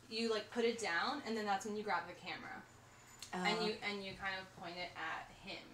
you like put it down, and then that's when you grab the camera, and you kind of point it at him.